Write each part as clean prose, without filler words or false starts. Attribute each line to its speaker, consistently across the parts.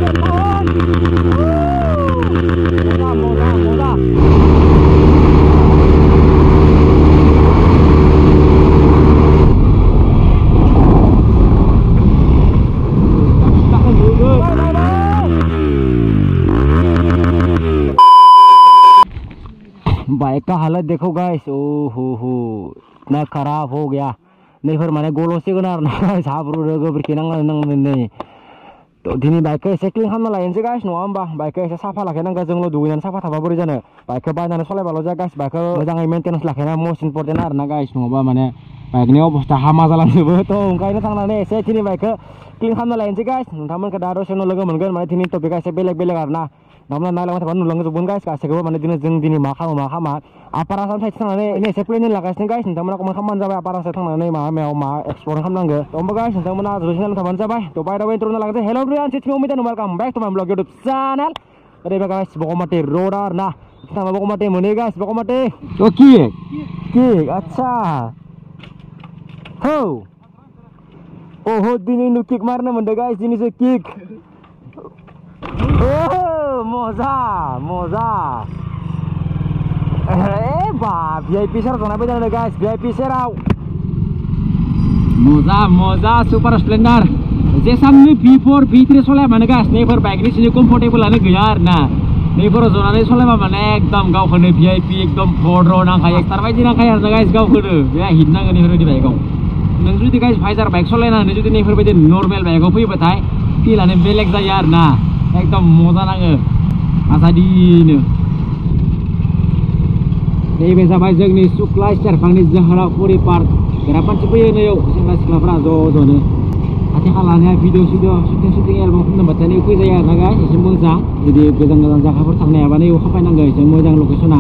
Speaker 1: Bike का हालत देखो गाइस, ओ हो इतना खराब हो गया। नहीं फिर माने गल'सिगोन आरो ना गाइस, हाब्रु गोबोरखि नांनानै तो दिनै बाइकखौ एसे क्लिन खालामना लायनोसै गाइस, नङा होमबा? बाइकखौ एसे साफा लाखिनांगौ, जोंल' दुगैनानै साफा थाबा बोरै जानो। बाइकखौ बायनानै सालायबाल' जाया गाइस, बाइकखौ मोजाङै मेन्टेनेन्स लाखिनाया मस्ट इम्पर्टेन्ट आरो ना गाइस, नङाबा माने बाइकनि अबस्था हामा जालांजोबो। तो ओंखायनो थांनानै एसे दिनै बाइकखौ क्लिन खालामना लायनोसै गाइस। नोंथांमोनखौ दा दसे उनाव लोगो मोनगोन, माने दिनै टपिकआ एसे बेलेग आरो ना। नोंथांमोना नायलांबाय थाबा नुलांजोबगोन गाइस गासैखौबो, माने जों दिनै मा खालामा आपार आसाम साइड थांनानै एसे प्लेनिं लागासिनो गाइस। नोंथांमोना कमेन्ट खालामबानो जाबाय आपार आसाम थांनानै मा एक्सप्लर खालामनांगौ। तो होमबा गाइस नोंथांमोना जुजिनानै थाबानो जाबाय। तो बाय द वे इन्ट्रो लागासै। Hello everyone, it's me Umit and welcome back to my blog YouTube channel. ओरैबा गाइस बगमाटी रोड आरो ना, थांबा बगमाटी मोनो गाइस, बगमाटी ओ किक अच्छा हो ओहो दिनै किक मारनो मोनदों गाइस, दिनैसो किक। ओ मजा बा VIP सेराव जना फैदों गाइस, VIP सेराव मजा सुपार स्प्लेन्डार जेसांनो V4 V3 सलाया माने गाइस, नैफोर बाइकनि सिनि कम्फर्टेबलानो गैया आरो ना। नैफोराव जनानै सलायबा माने एकदम गावखौनो VIP एकदम भद्र नांखायो, स्टार बायदि नांखायो आरो ना गाइस गावखौनो। बे हिट नाङो नैफोरबायदि बाइकआव। नों जुदि गाइस भाइजार बाइक सलायनानै जुदि नैफोरबायदि नर्मेल बाइकआव फैबाथाय फिलानो बेलेग जायो आरो ना, एकदम मजा नाङो आजादिनो। नैबे जाबाय जोंनि सुक्लाय सेरफांनि जोहोलावफुरि पार्क। बिराद मानसि फैयो नैयाव, सेंग्रा सिख्लाफ्रा ज'नो खाथि खालानिया भिडिअ शुटिं एलबाम खालामनोबाथाय नैयाव फैजायो आरो ना गाइस, एसे मोजां। जुदि गोजान जायगाफोर थांनो हायाबा नैयाव खाफायनांगौ, एसे मोजां लकेसना।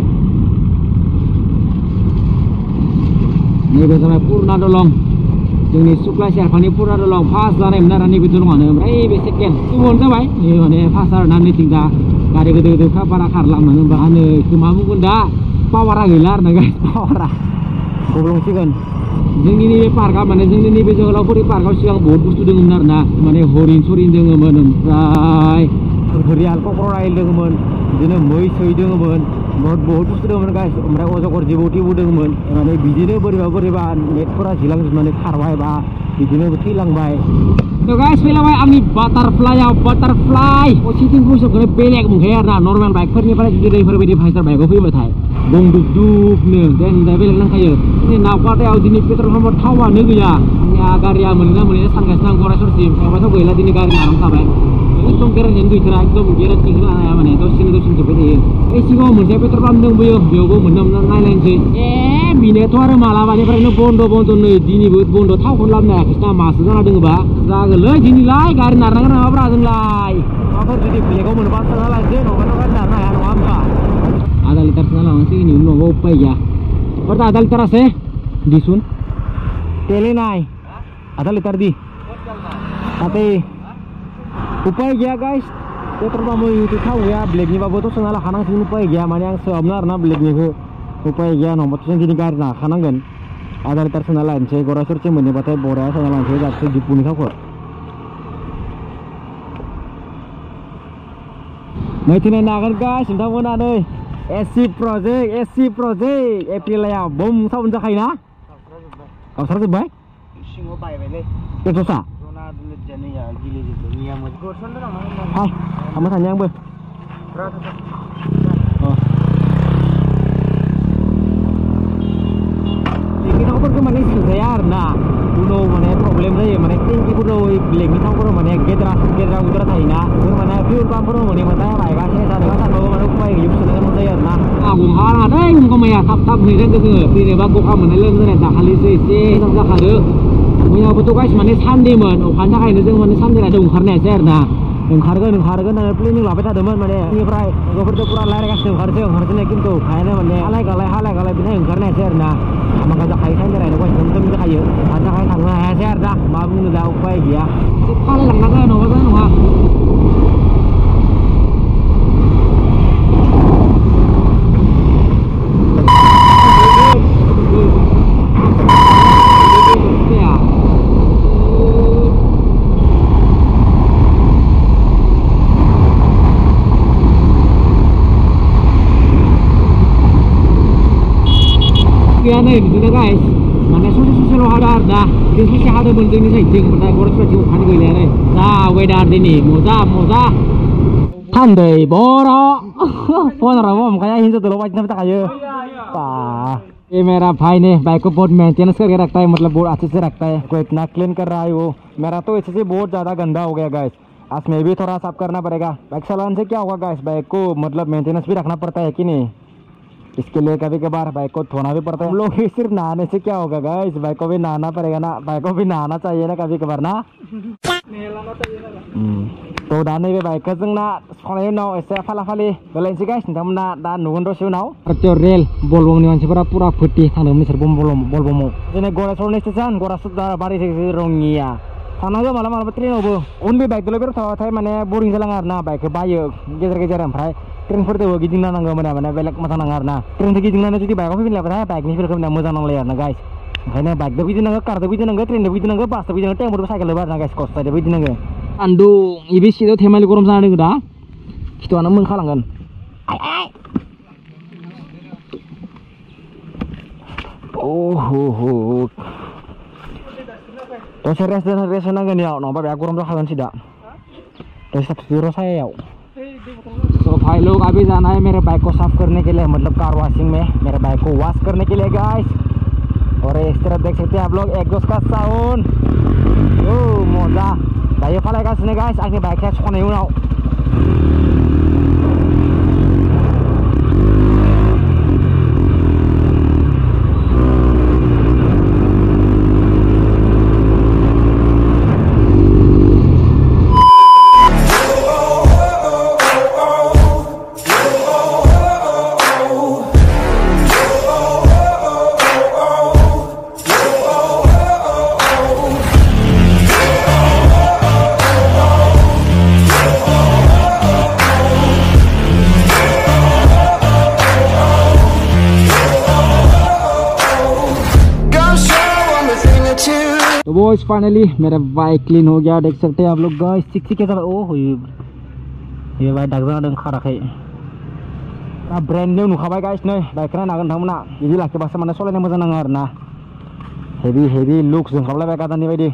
Speaker 1: नैबे जाबाय पुरना दलं, जोंनि सुक्लाय सेरफांनि पुरना दलं। फार्स्ट जानायमोन आरो नैबे दलङानो, ओमफ्राय बे सेकेन्ड गुबुन जाबाय। नै माने फार्स्ट आरो ना, नैथिं दा गारि गोदोरफ्रा बारा खारला, मानो होनबा मा बुंगोन दा पावारा गैला आरो ना गाइस, पावारा गब्लंसिगोन। जोंनि नैबे पार्कआ माने जोंनि नैबे जोहोलावफुरि पार्कआव सिगां बहुत बुस्थु दङमोन आरो ना, माने हरिन सरिन दङमोन, ओमफ्राय घरियाल क्रकडाइल दङमोन, बिदिनो मै दङमोन, बहुत बुस्थु दङमोन गाइस। ओमफ्राय अजगर जिबौ टिबौ दङमोन, माने बिदिनो बोरैबा नेटफोरा जिलांजोबनानै खारबाय बा बिदिनो थैलांबाय। तो गाइस फैलाबाय आंनि बाटारफ्लाइ सिटिं पजिसनखौनो बेलेग मोनखायो आरो ना, नर्मेल बाइकफोरनिफ्राय जुदि नैफोरबायदि भाइजार बाइकआव फैबाथाय गं दुबनो देनजार बेलेग नांखायो। नावकाटायाव दिनै पेट्रल पाम्पआव थावानो गैया। गारिया मोनोना सानगासिनो आं गरायसरसिम, थांबाथ' गैला, दिनै गारि नांखाबाय। एकदम गेरेन्टियानो गैथारा, एकदम गेरेन्टि होनो हाया, माने दसेनो जोबबाय थायो। ओइ सिगाङाव मोनसे पेट्रल पाम्प दंबोयो, बेयावबो मोनना नायलायनोसै। बिनोथ' आरो मालाबानिफ्रायनो बन्द' नै दिनैबो बन्द', थावखौनो लाबोनो हायाखैसै, मासो जाना दोङोबा जागोनलै दिनैलाय गारि नारनांगोन नामाब्रा जोंलाय। माबाफोर जुदि ब्लेकआव मोनोबा सोना लानोसै, नङाबाथ' गारि नारनो हाया, नङा होमबा? आधा लिटार सोना लानांसिगोन, इनि उनावबो उपाय गैया। बरं आधा लिटार আছে दिसुन, तेले নাই, आधा लिटार দি ताते उपाय गैया गाइस। पेट्रल पाम्प थाव गैया, ब्लेकनिबाबोथ' सोना लाखानांसिगोन, उपाय गैया। माने आं सोआबनो आरोना ब्लेकनिखौ, उपाय गैया, नङाबाथ' जों दिनै गारि नारखानांगोन। आधा लिटार सोना लानोसै, गरायसरसिम मोनोबाथाय बराया सोना लानोसै जाबसे दिपुनि थावखौ। नायथिनाय नागोन गाइस नोंथांमोना, नै एसि प्रजेक्ट एप्रिलायाव बम साउन्ड जाखायोना, गावस्राजोब्बाय सिङाव बायबायलै पेट्रसा हाय थांबाय थांनि आंबो। थावफोरखौ माने सोजाया आरो ना, उनाव माने प्रब्लेम जायो। माने टेंकिफोराव ब्लेकनि थावफोराव माने गेद्रा गुद्रा थायोना, बेफोर माने फिउल पाम्पफोराव मोनोबाथाय बाइकआ सेस जानो सानबाबो माने उपाय गैयै सोनो गोनां जायो आरो ना। गंहारादै गंगामाया थाब हैनांगौ जोङो, फैनोबा गगा मोननाय लोमजानाय दाखालिसो एसे मोजां जाखादो। मैयाबोथ' गाइस माने सानदेमोन, अखानि थाखायनो जों माने सानदे रायदों ओंखारनो हायासै आरो ना। ओंखारगोन होननानै प्लेनिं लाबाय थादोंमोन, माने बेनिफ्राय लोगोफोरजों पुरा रायज्लायगासिनो ओंखारसै खिन्थु अखायानो माने हालाय गालाय बिदिनो ओंखारनो हायासै आरो ना। हामाखा जाखायो सानदे रायदों गाइस, जों जाखायो, अखानि थाखाय थांनो हायासै आरो ना। मा बुंनो दा उपाय गैया, एसे फालायलांनांगोन नङाबा जानाय नङा। gaya nih gitu guys. Mana sose lo ada dah. Di sisi ada bentuk ini saja. Berarti gua harus coba kan gaya nih. Nah, weather ini moza. Tandai boro. Phone orang mau kayak hindu tuh lo wajib tak aja. Wah. ये मेरा भाई ने bike को बहुत maintenance करके रखता है, मतलब बहुत अच्छे से रखता है, कोई इतना क्लीन कर रहा है वो। मेरा तो इससे बहुत ज़्यादा गंदा हो गया गाइस, आज मैं भी थोड़ा साफ करना पड़ेगा। बाइक चलाने से क्या होगा गाइस, बाइक को मतलब मेंटेनेंस भी रखना पड़ता है कि नहीं, इसके लिए कभी कभार बाइक को धोना भी पड़ता है। हम लोग सिर्फ नहाने से क्या होगा गाइस, बाइक को भी नहाना पड़ेगा ना, बाइक को भी नहाना चाहिए ना कभी कभार ना। तो दा नैबे बाइकखौ जोंना संनायनि उनाव एसे फाला फालि बेलायनोसै गाइस, नोंथांमोना दा नुगोन दसे उनाव। पार्टियाव रेल बलबमनि मानसिफोरा पुरा फुर्ति थांदोंमोन बिसोर बलबमाव। जोंनि गरायसरनि स्टेसन गरासुदाबारि रङिया थांनांगौ मालाबा ट्रेनावबो। उनबे बाइकजोंल' बेराय थाबाथाय माने बरिं जालाङो आरोना, बाइकखौ बायो गेजेर गेजेर। ओमफ्राय ट्रेनफोरजोंबो गिदिंना नांगौ माने बेलेग मोजां नाङा आरोना। ट्रेनजों गिदिंनानै जुदि बाइकआव फैफिनलायबाथाय बाइकनि फिलखौ मोजां नांलायो आरोना गाइस। ओंखायनो बाइकजों गिदिंनांगौ, कारजों गिदिंनांगौ, ट्रेनजों गिदिंनांगौ, बासजों गिदिंनांगौ, टेम्प'जों साइकेलजों आरोना गाइस, खस्थ'जों गिदिंनांगौ। सान्दुं इबे सिटआव थेमालि गरम जाना दङ दा, खिथुआनो मोनखालांगोन। ओहो दसे रेस्ट होनांगोन याव, नङाबा बिराद गरम जाखागोन सिदा। दसे सायायाव। तो भाई लोग अभी जाना है मेरे बाइक को साफ करने के लिए, मतलब कार वॉशिंग में मेरे बाइक को वॉश करने के लिए गाइस। और इस तरफ देख सकते हैं आप लोग एग्जॉस्ट का साउंड, ओ मजा। दायो खालायगासिनो गाइस आंनि बाइकआ सनायनि उनाव। तो बॉयज फाइनली मेरा बाइक क्लीन हो गया, देख सकते हैं आप लोग गाइस। सिक्सी के साथ ओह ये बाइक दागजादों खाराखै, ब्रांड न्यू नुखाबाय गाइस। नै बाइकखौ नायनो हागोन नोंथांमोना, बिदि लाखिबासो माने सालायनो मोजां नाङो आरोना। हेभि लुक्स जोंखारलायबाय गादानि बायदि।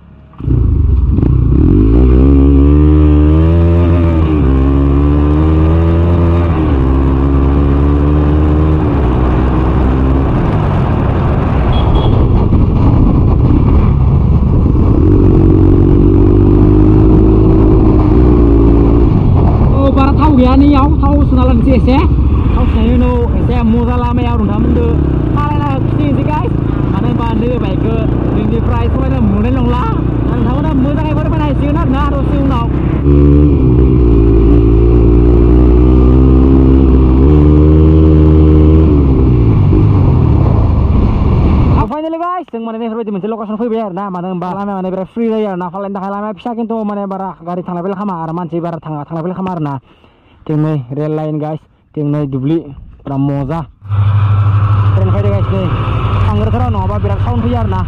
Speaker 1: गैया नैयाव थाव सोना लानोसै एसे, थाव सोनायनि उनाव एसे मोजा लामायाव नोंथांमोनदो सालायना खिथिनोसै गाइस। मानो होनबा नैबे बाइकखौ नोंनिफ्राय सालायनो मोननाय नंला, नोंथांमोना मोजाङै फोरमायनो हासिगोन आरोना दसे उनाव। फाइनाली गाइस जों माने बेफोरबायदि मोनसे लकेसन फैबाय आरोना, मानो होनबा लामाया माने बिराद फ्रि जायो आरोना, फालायनो थाखाय लामाया फिसा खिन्थु माने बारा गारि थांलाय फैलाय खालामा आरो मानसि बारा थांलाय फैलाय खालामा आरोना। टिंनै रेल लाइन गाइस, टिंनै दुब्लि, बिराद मजा। ट्रेन फैदो गाइस नै थांग्रोथाराव, नङाबा बिराद साउन्ड फैयो आरोना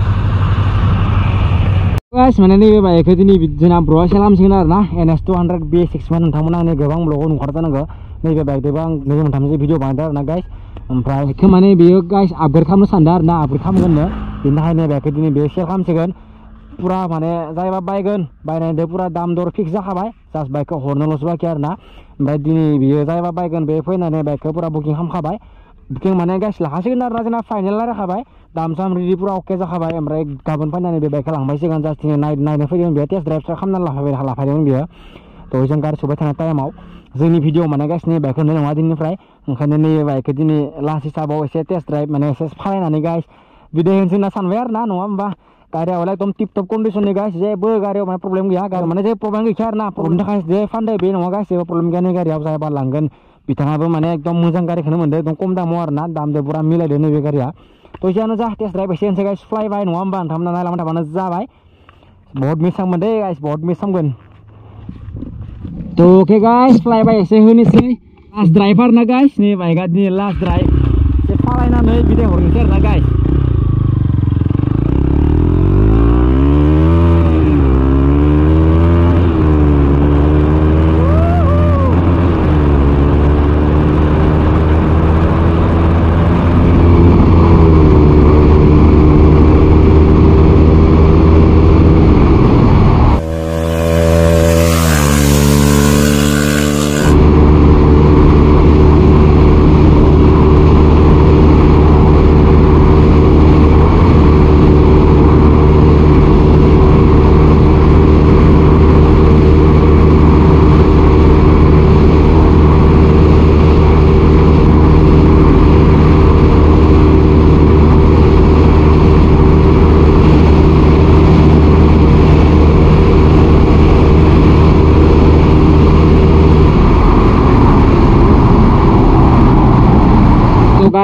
Speaker 1: गाइस। माने नैबे बाइकखौ दिनै जोंना ब्र'आ सेल खालामसिगोन आरोना, NS 200 B6 मोन। नोंथांमोना आंनि गोबां ब्लगाव नुखादों जानांगौ, नैबे बाइकजोंबो आं नैबे मोनथामसो भिडिअ बानायदों आरोना गाइस। ओमफ्राय बेखौ माने बेयो गाइस आपग्रेड खालामनो सानदों आरोना, आपग्रेड खालामगोननो, बेनि थाखायनो बाइकखौ दिनै बे सेल खालामसिगोन। पुरा माने जायबा बायगोन बायनायदो पुरा दाम दर फिक्स जाखाबाय, जास्ट बाइकखौ हरनोल'सो बाखि आरोना। ओमफ्राय दिनै बियो जायबा बायगोन बे फैनानै बाइकखौ पुरा बुकिं खालामखाबाय, बुकिं माने गाइस लाखासिगोन आरोना, जोंना फाइनेल रायलायखाबाय, दाम साम रेडि पुरा अके जाखाबाय। ओमफ्राय गाबोन फैनानै बे बाइकखौ लांबायसिगोन, जास्ट दिनै नायनो फैदोंमोन बेयो, टेस्ट ड्राइभ खालामनानै लाफायदोंमोन बियो। तो जों गारि सबाय थानाय टाइमाव जोंनि भिडिअ माने गाइस नै बाइकखौ होनाय नङा दिननिफ्राय, ओंखायनो नैबे बाइकखौ दिनै लास्ट हिसाबाव एसे टेस्ट ड्राइभ माने एसे फालायनानै गाइस भिडिअ होनोसै होनना सानबाय आरोना, नङा होमबा। गारिया एकदम टिप टप कन्डिशननि गाइस, जेबो गारियाव माने प्रब्लेम गैया, गारि माने जेबो प्रब्लेम गैया आरोना। प्रब्लेमनि थाखाय जे फानदो बे नङा गाइस, जेबो प्रब्लेम गैया। नै गारियाव जायबा लांगोन बिथाङाबो माने एकदम मोजां गारिखौनो मोनदों, एकदम खम दामाव आरोना, दामजों पुरा मिलायदो नैबे गारिया। तो जियानो जा टेस्ट ड्राइभ एसे होनोसै गाइस, फ्लायबाय नङा होमबा, नोंथांमोना नायलांबाय थाबानो जाबाय। बहुत मिस खालामगोन दे गाइस, बहुत मिस खालामगोन। तो ओके गाइस फ्लायबाय एसे होनोसै, लास्ट ड्राइभ आरोना गाइस, नै बाइकआ दिनै लास्ट ड्राइभ एसे फालायनानै बिदाय हरनोसै आरोना गाइस।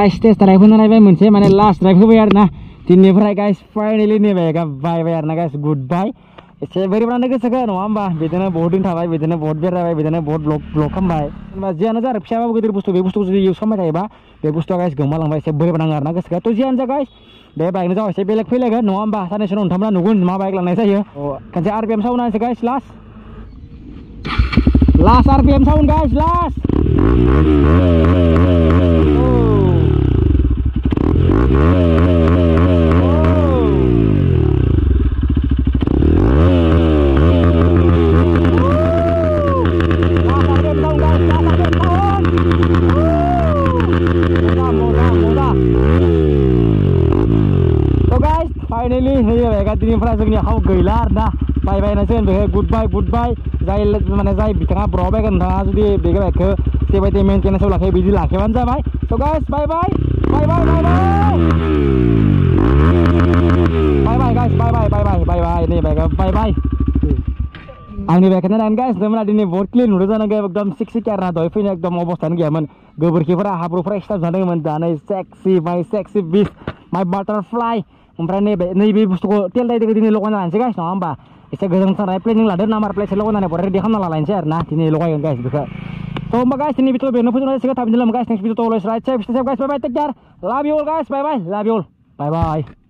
Speaker 1: guys tes drive होना नायबाय मोनसे माने लास्ट drive होबाय आरोना दिननिफ्राय guys फाइनाली नै बाइकआ बायबाय आरोना guys गुड बाय एसे बोरैबानो गोसोखौ नङा होमबा बिदिनो बहुत दिन थाबाय बिदिनो बहुत बेरायबाय बिदिनो बहुत ब्लग खालामबाय जेनेबा जियानो जा फिसाबाबो गिदिर बुस्थु बे बुस्थुखौ जुदि इउज खालामबाय थायोबा बे बुस्थुआ गाइस गोमालांबाय एसे बोरैबा नाङो आरोना गोसोखौ थ' जियानो जा गाइस बे बाइकनि जाव एसे बेलेग फैलायगोन नङा होमबा साननैसो उनाव नोंथांमोना नुगोन मा बाइक लांनाय जायो खनसे RPM साउन्ड होनोसै guys last RPM sound guys last finally होयो बाइकआ दिननिफ्राय जोंनि आखायाव गैला आरोना बायबायनांसिगोन बेखौ गुड बाय जाय माने जाय बिथाङा ब्र बायगोन नोंथाङा जुदि बे बाइकखौ जेबायदि मेनटेनेन्सआव लाखियो बिदि लाखिबानो जाबाय स' गाइस बाय नै बाइकआ बाय आंनि बाइकखौनो नायनो गाइस नोंथांमोना दिनै बहुत क्लिन नुदों जानांगौ एकदम सिक्सि आरोना दहाय फैनाय एकदम अबस्थायानो गैयामोन गोबोरखिफोरा हाब्रुफोरा एक्सट्रा जादोंमोन दा नै सेक्सि बिस माय बाटारफ्लाइ ओमफ्राय नैबे बुस्थुखौ तेल दाइखौ दिनै लगायना लानोसै गाइस नङा होमबा एसे गोजान थानाय प्लेनिं लादो नाम्बार प्लेटसे लगायनानै रेडि खालामना लानोसै आरोना दिनै लगायगोन गाइस बेखौ थ' होमबा गाइस दिनै भिडिअ बेनो फोजोबनाय जासिगोन थाबैनो guys next video guys take care love you Al guys bye bye